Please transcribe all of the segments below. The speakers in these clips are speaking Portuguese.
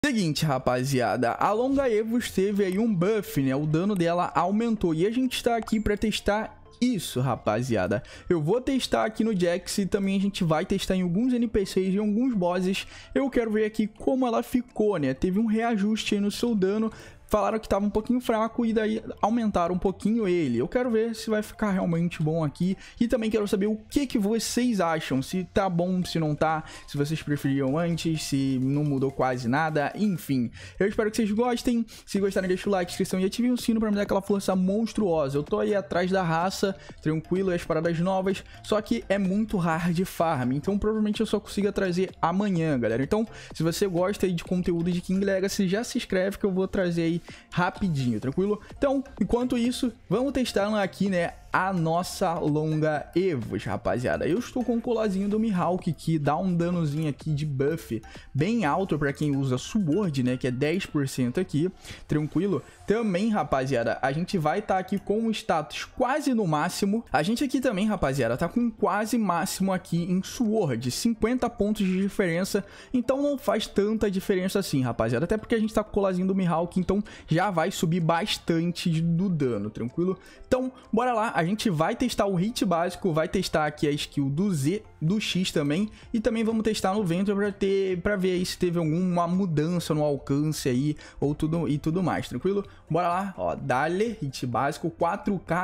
Seguinte, rapaziada, a Longa Evos teve aí um buff, né? O dano dela aumentou e a gente está aqui para testar isso, rapaziada. Eu vou testar aqui no Jax e também a gente vai testar em alguns NPCs e alguns bosses. Eu quero ver aqui como ela ficou, né? Teve um reajuste aí no seu dano. Falaram que estava um pouquinho fraco e daí aumentaram um pouquinho ele. Eu quero ver se vai ficar realmente bom aqui. E também quero saber o que vocês acham. Se tá bom, se não tá. Se vocês preferiam antes, se não mudou quase nada. Enfim, eu espero que vocês gostem. Se gostarem, deixa o like, inscrição e ativem o sino pra me dar aquela força monstruosa. Eu tô aí atrás da raça, tranquilo, as paradas novas. Só que é muito hard farm. Então provavelmente eu só consiga trazer amanhã, galera. Então, se você gosta aí de conteúdo de King Legacy, já se inscreve que eu vou trazer aí rapidinho, tranquilo? Então, enquanto isso, vamos testar aqui, né, a nossa Longa Evos, rapaziada. Eu estou com o colarzinho do Mihawk, que dá um danozinho aqui de buff bem alto para quem usa Sword, né, que é 10% aqui, tranquilo? Também, rapaziada, a gente vai estar aqui com o status quase no máximo. A gente aqui também, rapaziada, tá com quase máximo aqui em Sword, 50 pontos de diferença, então não faz tanta diferença assim, rapaziada, até porque a gente tá com o colarzinho do Mihawk, então já vai subir bastante do dano, tranquilo? Então, bora lá. A gente vai testar o hit básico, vai testar aqui a skill do Z, do X também, e também vamos testar no Venture pra ver aí se teve alguma mudança no alcance aí, ou tudo mais, tranquilo? Bora lá, ó, dale, hit básico, 4k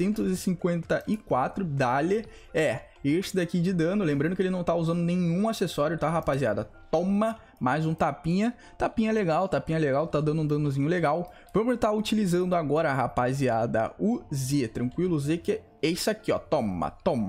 654, dale, este daqui de dano, lembrando que ele não tá usando nenhum acessório, tá, rapaziada? Toma, mais um tapinha, tapinha legal, tá dando um danozinho legal. Vamos estar utilizando agora, rapaziada, o Z, tranquilo? O Z que é esse aqui, ó, toma,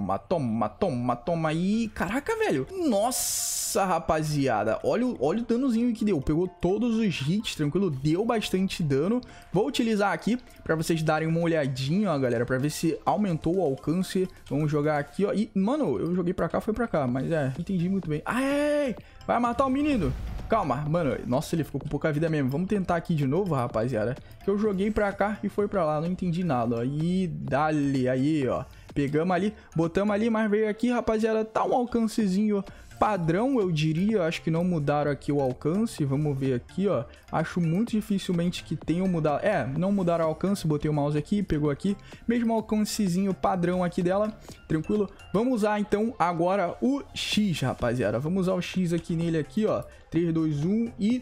e caraca, velho, nossa, rapaziada, olha o danozinho que deu, pegou todos os hits, tranquilo, deu bastante dano. Vou utilizar aqui pra vocês darem uma olhadinha, ó, galera, pra ver se aumentou o alcance. Vamos jogar aqui, ó, e, mano, eu joguei pra cá, foi pra cá, mas não entendi muito bem. Ai, vai matar o menino. Calma, mano, nossa, ele ficou com pouca vida mesmo. Vamos tentar aqui de novo, rapaziada, que eu joguei pra cá e foi pra lá, não entendi nada, ó. E dali, aí, ó, pegamos ali, botamos ali, mas veio aqui, rapaziada, tá um alcancezinho padrão, eu diria. Acho que não mudaram aqui o alcance. Vamos ver aqui, ó. Acho muito dificilmente que tenham mudado. Não mudaram o alcance. Botei o mouse aqui, pegou aqui. Mesmo alcancezinho padrão aqui dela. Tranquilo? Vamos usar, então, agora o X, rapaziada. Vamos usar o X aqui nele aqui, ó. 3, 2, 1 e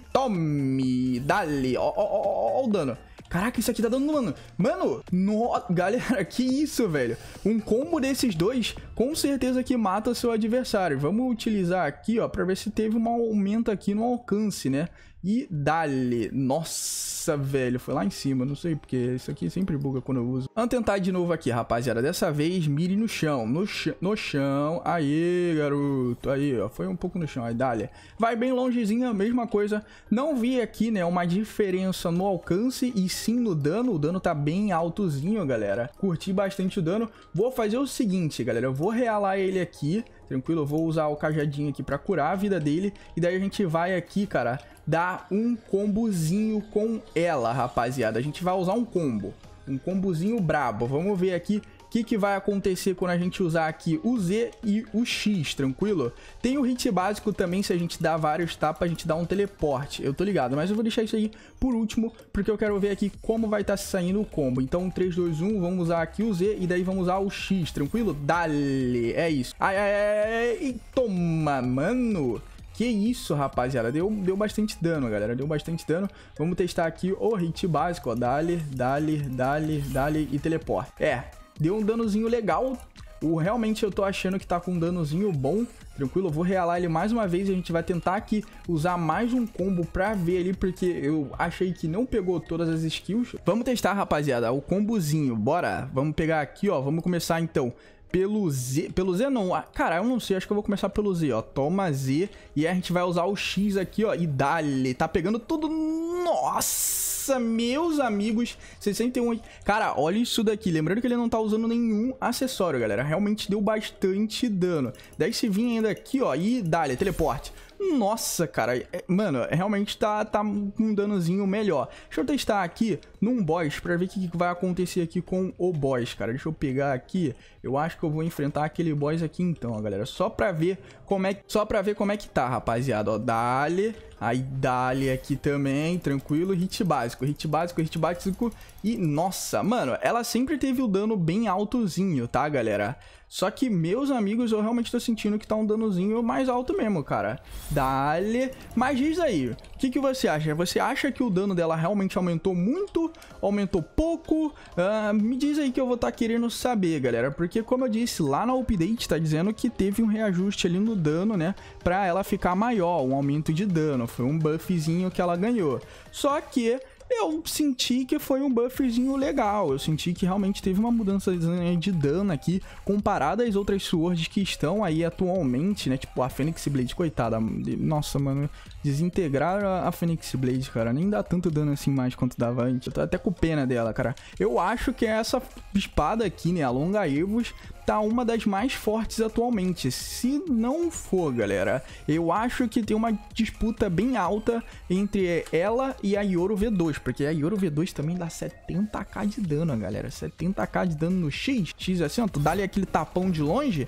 tome! Dale! Ó o dano. Caraca, isso aqui tá dando dano. Mano, galera, que isso, velho? Um combo desses dois, com certeza que mata seu adversário. Vamos utilizar aqui, ó, pra ver se teve um aumento aqui no alcance, né? E dale. Nossa, velho, foi lá em cima, não sei porque isso aqui sempre buga quando eu uso. Vamos tentar de novo aqui, rapaziada. Dessa vez, mire no chão. No chão. Aí, garoto. Aí, ó, foi um pouco no chão. Aí, dale. Vai bem longezinho, a mesma coisa. Não vi aqui, né, uma diferença no alcance e sim no dano. O dano tá bem altozinho, galera. Curti bastante o dano. Vou fazer o seguinte, galera. Eu vou realar ele aqui, tranquilo? Eu vou usar o cajadinho aqui pra curar a vida dele. E daí a gente vai aqui, cara, dar um combozinho com ela, rapaziada. A gente vai usar um combozinho brabo. Vamos ver aqui o que vai acontecer quando a gente usar aqui o Z e o X, tranquilo? Tem o hit básico também, se a gente dá vários tapas, a gente dá um teleporte. Eu tô ligado, mas eu vou deixar isso aí por último, porque eu quero ver aqui como vai estar saindo o combo. Então, 3, 2, 1, vamos usar aqui o Z e daí vamos usar o X, tranquilo? Dale, é isso. Ai, toma, mano. Que isso, rapaziada, deu bastante dano, galera, deu bastante dano. Vamos testar aqui o hit básico, ó, dale e teleporte. Deu um danozinho legal. Realmente eu tô achando que tá com um danozinho bom, tranquilo? Eu vou realar ele mais uma vez e a gente vai tentar aqui usar mais um combo pra ver ali, porque eu achei que não pegou todas as skills. Vamos testar, rapaziada, o combozinho, bora. Vamos pegar aqui, ó, vamos começar então pelo Z não, cara, eu não sei, acho que eu vou começar pelo Z, ó, toma Z, e aí a gente vai usar o X aqui, ó, e dale, tá pegando tudo, nossa, meus amigos, 61, cara, olha isso daqui, lembrando que ele não tá usando nenhum acessório, galera, realmente deu bastante dano, daí se vir ainda aqui, ó, e dale, teleporte. Nossa, cara, mano, realmente tá com um danozinho melhor. Deixa eu testar aqui num boss pra ver o que vai acontecer aqui com o boss, cara. Deixa eu pegar aqui. Eu acho que eu vou enfrentar aquele boss aqui então, ó, galera. Só pra ver como é que tá, rapaziada. Ó, dale. Aí dá-lhe aqui também, tranquilo, hit básico, hit básico, hit básico. E, nossa, mano, ela sempre teve o dano bem altozinho, tá, galera? Só que, meus amigos, eu realmente tô sentindo que tá um danozinho mais alto mesmo, cara. Dá-lhe. Mas diz aí, o que você acha? Você acha que o dano dela realmente aumentou muito? Aumentou pouco? Me diz aí que eu vou estar querendo saber, galera. Porque, como eu disse, lá na update tá dizendo que teve um reajuste ali no dano, né? Pra ela ficar maior, um aumento de dano. Foi um buffzinho que ela ganhou. Só que eu senti que foi um buffzinho legal, eu senti que realmente teve uma mudança de dano aqui, comparada às outras swords que estão aí atualmente, né, tipo a Phoenix Blade, coitada, nossa, mano, desintegrar a Phoenix Blade, cara, nem dá tanto dano assim mais quanto dava antes, eu tô até com pena dela, cara. Eu acho que essa espada aqui, né, a Longaevos, tá uma das mais fortes atualmente. Se não for, galera, eu acho que tem uma disputa bem alta entre ela e a Yoru V2, porque a Yoru V2 também dá 70k de dano, galera, 70k de dano no X assim, ó, tu dá-lhe aquele tapão de longe,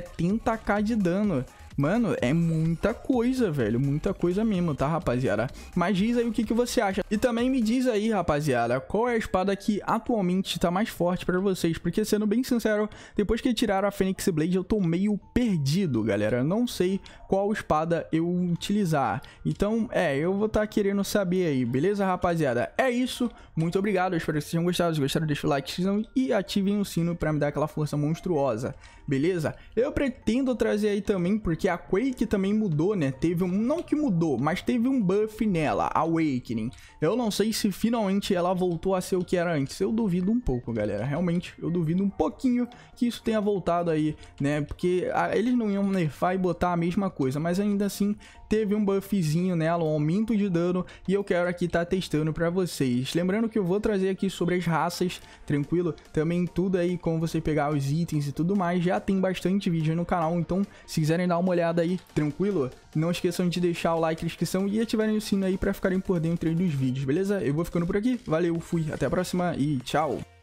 70k de dano. Mano, é muita coisa, velho, muita coisa mesmo, tá, rapaziada? Mas diz aí o que você acha. E também me diz aí, rapaziada, qual é a espada que atualmente tá mais forte pra vocês. Porque, sendo bem sincero, depois que tiraram a Phoenix Blade, eu tô meio perdido, galera. Não sei qual espada eu utilizar. Então, eu vou estar querendo saber aí, beleza, rapaziada? É isso, muito obrigado, eu espero que vocês tenham gostado. Se gostaram, deixa o like e ativem o sino pra me dar aquela força monstruosa, beleza? Eu pretendo trazer aí também, porque a Quake também mudou, né? Teve não que mudou, mas teve um buff nela, Awakening. Eu não sei se finalmente ela voltou a ser o que era antes. Eu duvido um pouco, galera. Realmente, eu duvido um pouquinho que isso tenha voltado aí, né? Porque eles não iam nerfar e botar a mesma coisa, mas ainda assim teve um buffzinho nela, um aumento de dano, e eu quero aqui estar testando pra vocês. Lembrando que eu vou trazer aqui sobre as raças, tranquilo? Também tudo aí, como você pegar os itens e tudo mais, já tem bastante vídeo aí no canal, então se quiserem dar uma olhada aí, tranquilo? Não esqueçam de deixar o like na descrição e ativarem o sino aí pra ficarem por dentro aí dos vídeos, beleza? Eu vou ficando por aqui, valeu, fui, até a próxima e tchau!